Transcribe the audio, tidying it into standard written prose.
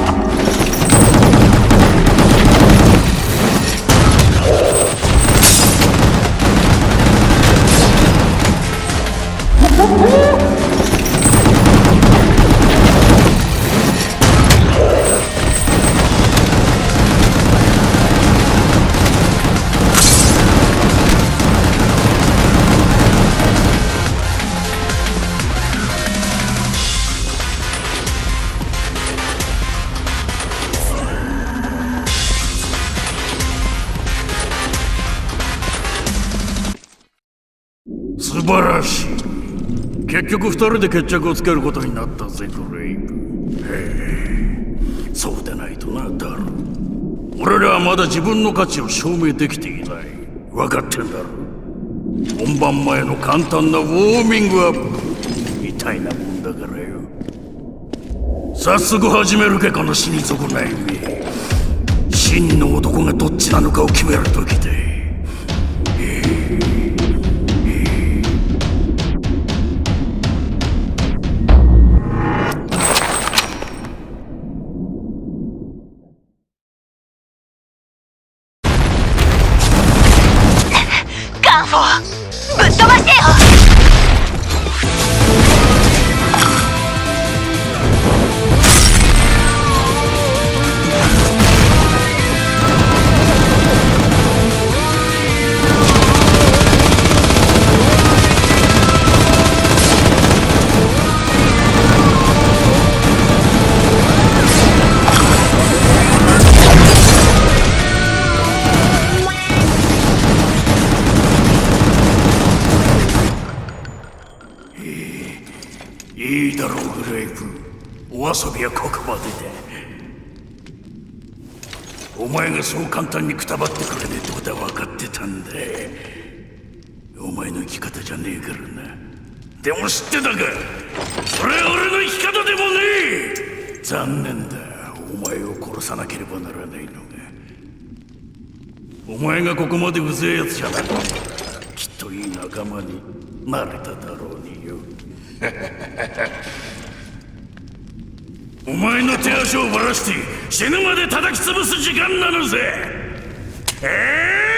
素晴らしい。結局2人で決着をつけることになったぜ、クレイグ。へえ、そうでないとな、ダル。俺らはまだ自分の価値を証明できていない。分かってんだろ。本番前の簡単なウォーミングアップみたいなもんだからよ。早速始めるけ、この死に損ない目。真の男がどっちなのかを決める時で。 ぶっ飛ばしてよ。 いいだろう、グレイプ。お遊びはここまでだ。お前がそう簡単にくたばってくれねえってことは分かってたんだ。お前の生き方じゃねえからな。でも知ってたか、それは俺の生き方でもねえ。残念だ、お前を殺さなければならないのが。お前がここまでうぜえやつじゃなくて、きっといい仲間になれただろうによ。お前の手足をばらして死ぬまで叩き潰す時間なのぜ。